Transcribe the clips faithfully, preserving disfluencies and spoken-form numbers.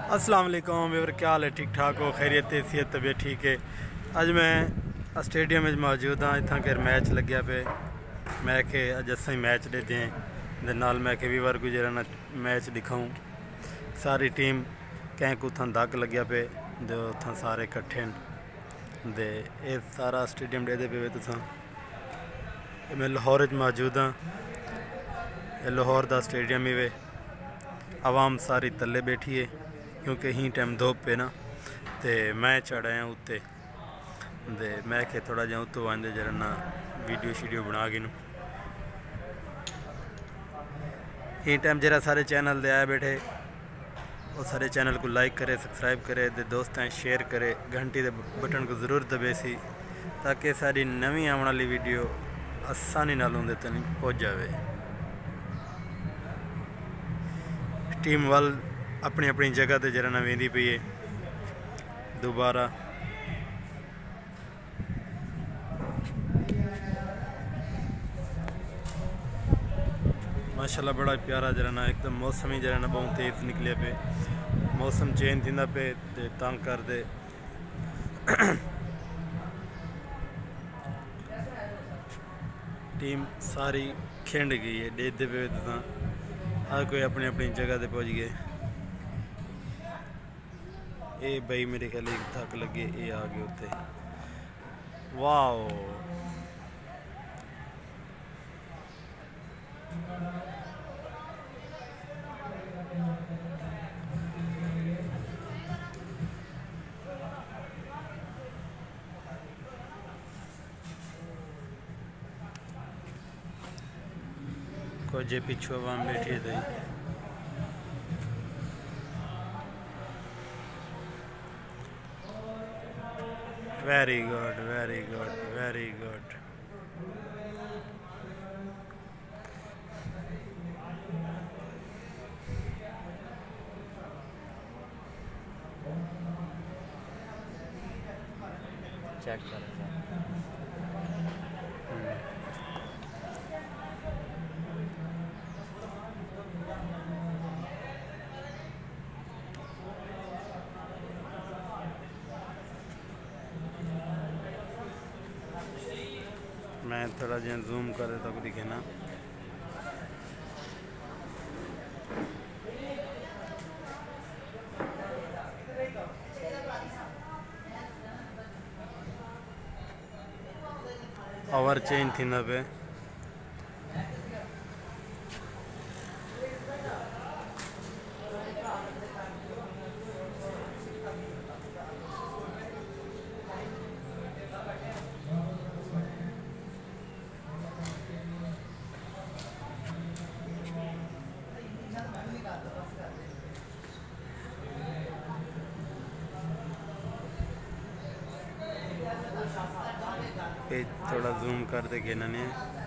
अस्सलाम वालेकुम व्यूअर, क्या हाल है? ठीक ठाक हो? खैरियत है? सेहत तबीयत ठीक है? अज मैं स्टेडियम में मौजूद हाँ। इतना के मैच लग्या पे मैं के अज अस मैच देते हैं नाल मैं के व्यूअर को जरा मैच दिखाऊँ। सारी टीम कैंक उतना दग लग्या पे जो उतना सारे कट्ठे दे ये सारा स्टेडियम दे दे पे तुसा। मैं लाहौर च मौजूद हाँ। लाहौर का स्टेडियम ही वे आवाम सारी तले बैठी है क्योंकि ही टाइम धोप पे ना ते मैं चढ़ाया उत्ते दे मैं के थोड़ा जा उत्तो आंदे जरा ना वीडियो शीडियो बना के नू ही टाइम जरा सारे चैनल दे आए बैठे और सारे चैनल को लाइक करे, सब्सक्राइब करे, दे दोस्तें शेयर करे, घंटी दे बटन को ज़रूर दबे सी ताकि सारी नवी आने वाली वीडियो आसानी नाल उंदे तक पहुँच जाए। टीम वाल अपनी अपनी जगह ते जरा ना वेंदी पई है दोबारा। माशाल्लाह बड़ा प्यारा जरा ना एकदम मौसम ही जरा ना बहुत तेज निकले पे मौसम चेंज थींदा पे ते तंग कर दे टीम सारी खेंड गई है डेदे पे तो हर कोई अपनी अपनी जगह पे पहुंच गए। ये भाई मेरे ख्याल थक लगे ये आ गए उत्ते। वाओ कुछ पिछू आवाम बैठी है तो very good very good very good. Check करें मैं थोड़ा जो जूम कर देता को दिखे ना। ओवर चेंज थी ना पे पे थोड़ा जूम कर देंगे इन्होंने।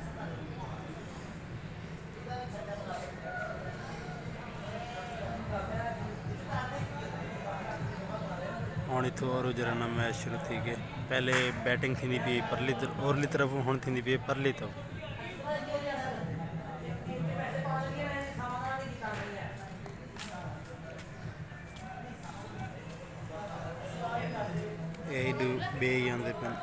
हूँ इतों और जरा ना मैच शुरू थी गए। पहले बैटिंग थी पी परली ओरली तरफ हूँ थी पी परली तरफ। यही दो बे ही आते पे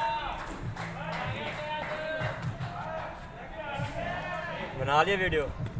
बना लिया वीडियो।